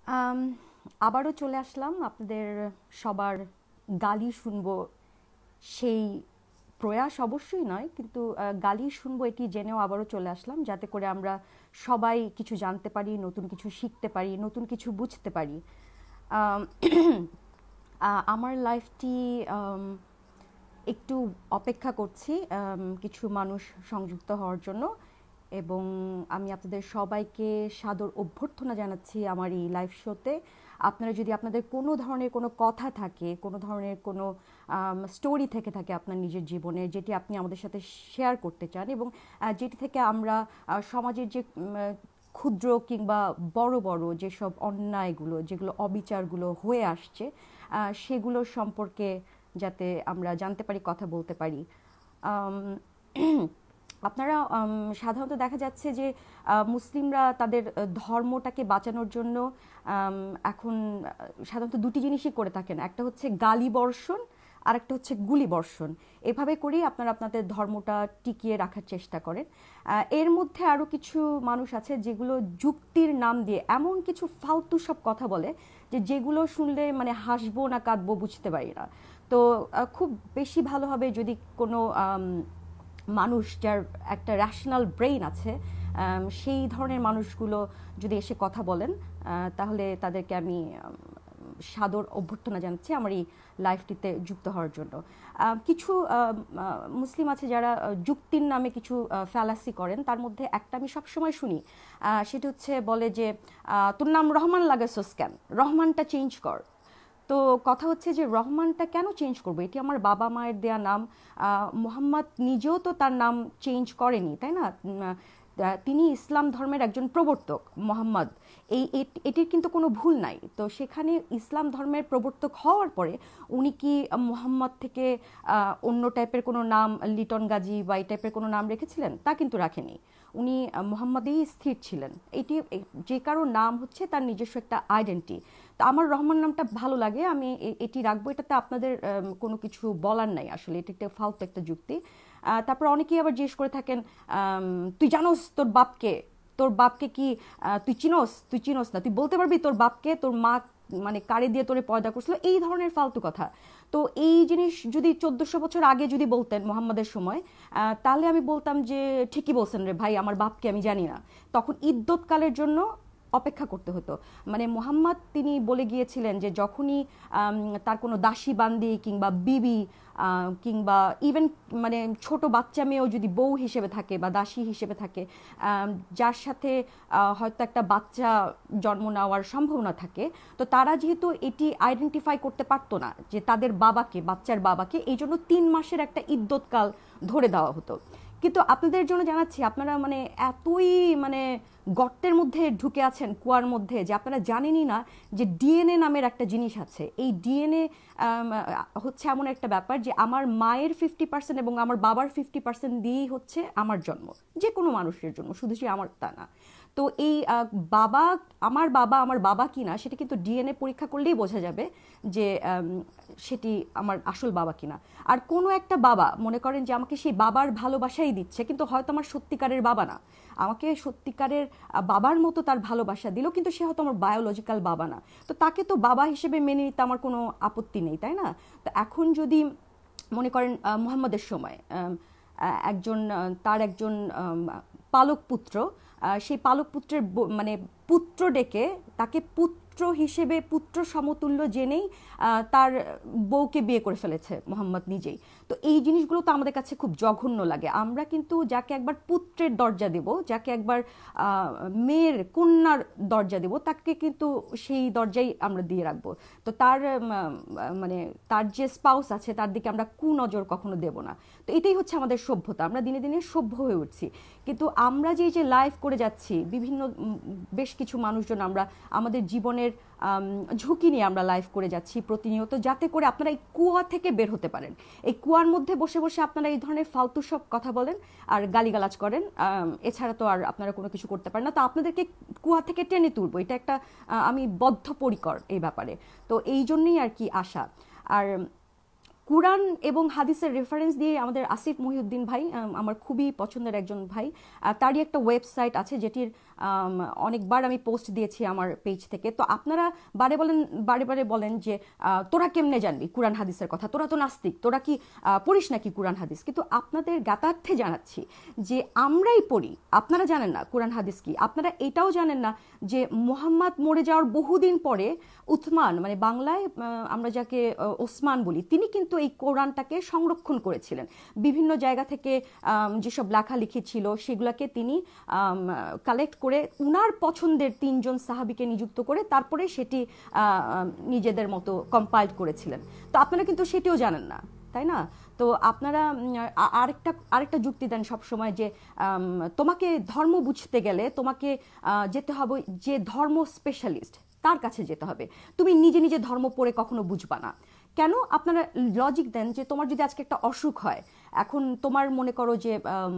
আম, আবারও চলে আসলাম আপনাদের সবার গালি শুনবো সেই প্রয়াস অবশ্যই নয়, কিন্তু গালি শুনবো এটি জেনেও আবারও চলে আসলাম, যাতে করে আমরা সবাই কিছু জানতে পারি, নতুন কিছু শিখতে পারি, নতুন কিছু বুঝতে পারি। আম, আমার লাইফটি একটু অপেক্ষা করছি কিছু মানুষ সংযুক্ত হওয়ার জন্য, এবং আমি আপনাদের সবাইকে সাদর অভ্যর্থনা জানাচ্ছি আমার এই লাইভ শোতে। আপনারা যদি আপনাদের কোনো ধরনের কোনো কথা থাকে, কোনো ধরনের কোনো স্টোরি থেকে থাকে আপনার নিজের জীবনে, যেটি আপনি আমাদের সাথে শেয়ার করতে চান, এবং যেটি থেকে আমরা সমাজের যে ক্ষুদ্র কিংবা বড় বড় যেসব অন্যায়গুলো, যেগুলো অবিচারগুলো হয়ে আসছে, সেগুলো সম্পর্কে যাতে আমরা জানতে পারি, কথা বলতে পারি। আম, আপনারা সাধারণত দেখা যাচ্ছে যে মুসলিমরা তাদের ধর্মটাকে বাঁচানোর জন্য এখন সাধারণত দুটি জিনিসই করে থাকেন। একটা হচ্ছে গালি বর্ষণ, আর একটা হচ্ছে গুলি বর্ষণ। এভাবে করেই আপনারা আপনাদের ধর্মটা টিকিয়ে রাখার চেষ্টা করেন। এর মধ্যে আরও কিছু মানুষ আছে যেগুলো যুক্তির নাম দিয়ে এমন কিছু ফালতু সব কথা বলে যে যেগুলো শুনলে মানে হাসবো না কাঁদবো বুঝতে পারি না। তো খুব বেশি ভালো হবে যদি কোনো মানুষ যার একটা র্যাশনাল ব্রেইন আছে, সেই ধরনের মানুষগুলো যদি এসে কথা বলেন, তাহলে তাদেরকে আমি সাদর অভ্যর্থনা জানাচ্ছি আমার এই লাইফটিতে যুক্ত হওয়ার জন্য। কিছু মুসলিম আছে যারা যুক্তির নামে কিছু ফ্যালাসি করেন, তার মধ্যে একটা আমি সবসময় শুনি, সেটা হচ্ছে বলে যে তোর নাম রহমান লাগাইছস কেন, রহমানটা চেঞ্জ কর। তো কথা হচ্ছে যে রহমানটা কেন চেঞ্জ করবো, এটি আমার বাবা মায়ের দেয়া নাম। মোহাম্মদ নিজেও তো তার নাম চেঞ্জ করেনি, তাই না? তিনি ইসলাম ধর্মের একজন প্রবর্তক মোহাম্মদ, এটির কিন্তু কোনো ভুল নাই। তো সেখানে ইসলাম ধর্মের প্রবর্তক হওয়ার পরে উনি কি মোহাম্মদ থেকে অন্য টাইপের কোনো নাম, লিটন গাজী বা এই টাইপের কোনো নাম রেখেছিলেন? তা কিন্তু রাখেনি। উনি মোহাম্মদেই স্থির ছিলেন। এটি যে কারো নাম হচ্ছে তার নিজস্ব একটা আইডেন্টি। তো আমার রহমান নামটা ভালো লাগে, আমি এটি রাখবো। এটাতে আপনাদের কোনো কিছু বলার নাই, আসলে এটি একটা ফালতু একটা যুক্তি। তারপর অনেকেই আবার জিজ্ঞেস করে থাকেন, তুই জানোস তোর বাপকে, তোর বাপকে কি তুই চিনোস? তুই চিনোস না, তুই বলতে পারবি তোর বাপকে, তোর মা মানে কারে দিয়ে তোরে পয়দা করছিল, এই ধরনের ফালতু কথা। তো এই জিনিস যদি 1400 বছর আগে যদি বলতেন মোহাম্মদের সময়, তাহলে আমি বলতাম যে ঠিকই বলছেন রে ভাই, আমার বাপকে আমি জানি না। তখন ইদ্যৎকালের জন্য অপেক্ষা করতে হতো। মানে মোহাম্মদ তিনি বলে গিয়েছিলেন যে যখনই তার কোনো দাসী বান্দি কিংবা বিবি কিংবা ইভেন মানে ছোট বাচ্চা মেয়েও যদি বউ হিসেবে থাকে বা দাসী হিসেবে থাকে, যার সাথে হয়তো একটা বাচ্চা জন্ম নেওয়ার সম্ভাবনা থাকে, তো তারা যেহেতু এটি আইডেন্টিফাই করতে পারতো না যে তাদের বাবাকে, বাচ্চার বাবাকে, এই জন্য 3 মাসের একটা ইদ্যৎকাল ধরে দেওয়া হতো। কিন্তু আপনাদের জন্য জানাচ্ছি, আপনারা মানে এতই মানে গর্তের মধ্যে ঢুকে আছেন, কুয়ার মধ্যে, যে আপনারা জানেনই না যে ডিএনএ নামের একটা জিনিস আছে। এই ডিএনএ হচ্ছে এমন একটা ব্যাপার যে আমার মায়ের 50% এবং আমার বাবার 50% দিয়েই হচ্ছে আমার জন্ম, যে কোনো মানুষের জন্য, শুধু যে আমার তা না। তো এই বাবা, আমার বাবা কিনা সেটা কিন্তু ডিএনএ পরীক্ষা করলেই বোঝা যাবে যে সেটি আমার আসল বাবা কিনা। আর কোনো একটা বাবা মনে করেন যে আমাকে সেই বাবার ভালোবাসাই দিচ্ছে, কিন্তু হয়তো আমার সত্যিকারের বাবা না, আমাকে সত্যিকারের বাবার মতো তার ভালোবাসা দিল, কিন্তু সে হয়তো আমার বায়োলজিক্যাল বাবা না। তো তাকে তো বাবা হিসেবে মেনে নিতে আমার কোনো আপত্তি নেই, তাই না? তো এখন যদি মনে করেন মুহাম্মদের সময় একজন তার একজন পালক পুত্র, সেই পালক পুত্রের মানে পুত্র ডেকে তাকে পুত্র হিসেবে, পুত্র সমতুল্য জেনেই তার বউকে বিয়ে করে ফেলেছে মোহাম্মদ নিজেই। তো এই জিনিসগুলো তো আমাদের কাছে খুব জঘন্য লাগে। আমরা কিন্তু যাকে একবার পুত্রের দরজা দেব, যাকে একবার মেয়ের কন্যার দরজা দেব, তাকে কিন্তু সেই দরজাই আমরা দিয়ে রাখবো। তো তার মানে তার যে স্পাউস আছে তার দিকে আমরা কুনজর কখনো দেব না। তো এটাই হচ্ছে আমাদের সভ্যতা, আমরা দিনে দিনে সভ্য হয়ে উঠছি। কিন্তু আমরা যে লাইভ করে যাচ্ছি, বিভিন্ন বেশ কিছু মানুষজন আমরা আমাদের জীবনের ঝুঁকি নিয়ে আমরা লাইভ করে যাচ্ছি প্রতিনিয়ত, যাতে করে আপনারা এই কুয়া থেকে বের হতে পারেন। এই কুয়ার মধ্যে বসে বসে আপনারা এই ধরনের ফালতু সব কথা বলেন আর গালিগালাজ করেন, এছাড়া তো আর আপনারা কোনো কিছু করতে পারেন না। তো আপনাদেরকে কুয়া থেকে টেনে তুলবো, এটা একটা আমি বদ্ধপরিকর এই ব্যাপারে। তো এই জন্যই আর কি আশা। আর কুরআন এবং হাদিসের রেফারেন্স দিয়ে আমাদের আসিফ মহিউদ্দিন ভাই, আমার খুবই পছন্দের একজন ভাই, তারই একটা ওয়েবসাইট আছে যেটির অনেকবার আমি পোস্ট দিয়েছি আমার পেজ থেকে। তো আপনারা বারে বারে বলেন যে তোরা কেমনে জানবি কুরআন হাদিসের কথা, তোরা তো নাস্তিক, তোরা কি পড়িস নাকি কুরআন হাদিস? কিন্তু আপনাদের জ্ঞাতার্থে জানাচ্ছি যে আমরাই পড়ি, আপনারা জানেন না কুরআন হাদিস কি। আপনারা এটাও জানেন না যে মুহাম্মদ মরে যাওয়ার বহুদিন পরে উথমান, মানে বাংলায় আমরা যাকে ওসমান বলি, তিনি কিন্তু এই কোরআনটাকে সংরক্ষণ করেছিলেন। বিভিন্ন জায়গা থেকে যেসব লেখালেখি ছিল সেগুলোকে তিনি কালেক্ট করে উনার পছন্দের 3 জন সাহাবীকে নিযুক্ত করে তারপরে সেটি নিজেদের মতো কম্পাইল করেছিলেন। তো আপনারা কিন্তু সেটিও জানেন না, তাই না? তো আপনারা আরেকটা যুক্তি দেন সবসময় যে তোমাকে ধর্ম বুঝতে গেলে তোমাকে যেতে হবে যে ধর্ম স্পেশালিস্ট, তার কাছে যেতে হবে, তুমি নিজে নিজে ধর্ম পড়ে কখনো বুঝবা না। কেন? আপনারা লজিক দেন যে তোমার যদি আজকে একটা অসুখ হয়, এখন তোমার মনে করো যে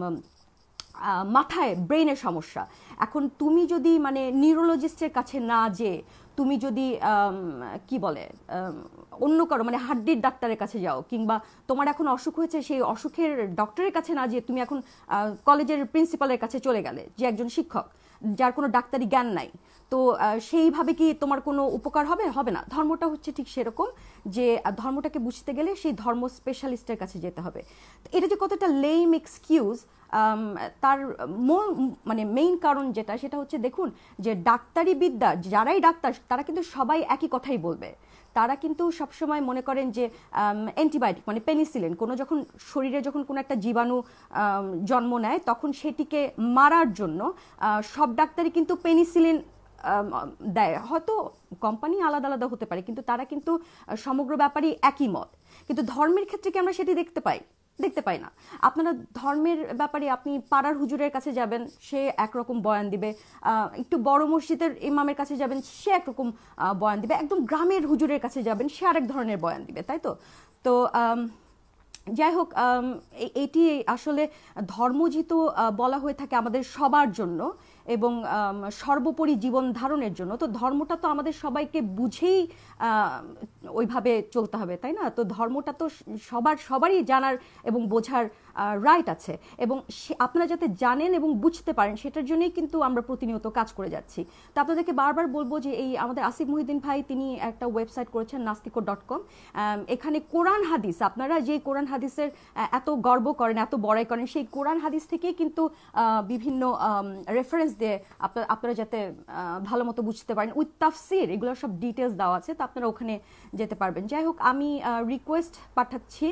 মাথায় ব্রেনের সমস্যা, এখন তুমি যদি মানে নিউরোলজিস্টের কাছে না যেয়ে তুমি যদি কি বলে অন্য কারো মানে হাড্ডির ডাক্তারের কাছে যাও, কিংবা তোমার এখন অসুখ হয়েছে সেই অসুখের ডক্টরের কাছে না যেয়ে তুমি এখন কলেজের প্রিন্সিপালের কাছে চলে গেলে, যে একজন শিক্ষক যার কোনো ডাক্তারি জ্ঞান নাই, তো সেইভাবে কি তোমার কোনো উপকার হবে? হবে না। ধর্মটা হচ্ছে ঠিক সেরকম, যে ধর্মটাকে বুঝতে গেলে সেই ধর্ম স্পেশালিস্টের কাছে যেতে হবে। এটা যে কতটা লেম এক্সকিউজ, তার মানে মেইন কারণ যেটা, সেটা হচ্ছে দেখুন যে ডাক্তারি বিদ্যা যারাই ডাক্তার তারা কিন্তু সবাই একই কথাই বলবে। তারা কিন্তু সবসময় মনে করেন যে অ্যান্টিবায়োটিক মানে পেনিসিলিন, যখন শরীরে যখন কোনো একটা জীবাণু জন্ম নেয় তখন সেটিকে মারার জন্য সব ডাক্তারই কিন্তু পেনিসিলিন দেয়। হয়তো কোম্পানি আলাদা আলাদা হতে পারে, কিন্তু তারা কিন্তু সমগ্র ব্যাপারই একই মত। কিন্তু ধর্মের ক্ষেত্রে কি আমরা সেটি দেখতে পাই না। আপনারা ধর্মের ব্যাপারে আপনি পাড়ার হুজুরের কাছে যাবেন, সে একরকম বয়ান দিবে, একটু বড় মসজিদের ইমামের কাছে যাবেন, সে একরকম বয়ান দিবে, একদম গ্রামের হুজুরের কাছে যাবেন, সে আরেক ধরনের বয়ান দিবে, তাই তো? তো যাই হোক, এটি আসলে ধর্ম যেহেতু বলা হয়ে থাকে আমাদের সবার জন্য এবং সর্বোপরি জীবন ধারণের জন্য, তো ধর্মটা তো আমাদের সবাইকে বুঝেই ওইভাবে চলতে হবে, তাই না? তো ধর্মটা তো সবারই জানার এবং বোঝার রাইট আছে, এবং আপনারা যাতে জানেন এবং বুঝতে পারেন সেটার জন্যই কিন্তু আমরা প্রতিনিয়ত কাজ করে যাচ্ছি। তো আপনাদেরকে বারবার বলবো যে এই আমাদের আসিফ মহিউদ্দিন ভাই তিনি একটা ওয়েবসাইট করেছেন nastico.com। এখানে কোরআন হাদিস, আপনারা যে কোরআন হাদিসের এত গর্ব করেন, এত বড়াই করেন, সেই কোরআন হাদিস থেকেই কিন্তু বিভিন্ন রেফারেন্স দিয়ে আপনারা যাতে ভালো মতো বুঝতে পারেন, উইথ তাফসির, এগুলো সব ডিটেলস দেওয়া আছে, তো আপনারা ওখানে যেতে পারবেন। যাই হোক, আমি রিকোয়েস্ট পাঠাচ্ছি,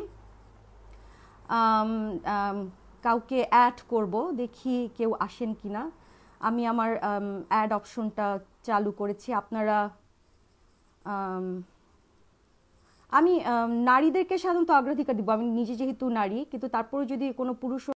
কাউকে অ্যাড করব, দেখি কেউ আসেন কিনা। আমি আমার অ্যাড অপশনটা চালু করেছি। আপনারা আমি নারীদেরকে সাধারণত অগ্রাধিকার দিব, আমি নিজে যেহেতু নারী, কিন্তু তারপরে যদি কোনো পুরুষ